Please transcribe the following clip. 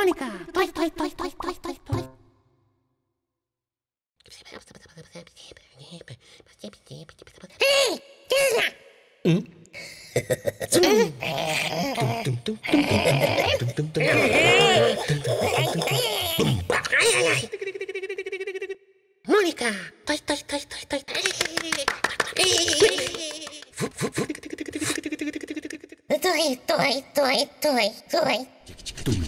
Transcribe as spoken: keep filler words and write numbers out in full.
Mónica, toy, toy, toy, toy, toy, toy, toy. Hey, Tisna! Hmm? Mónica, toy, toy, toy, toy, toy. Toy, toy, toy, toy, toy.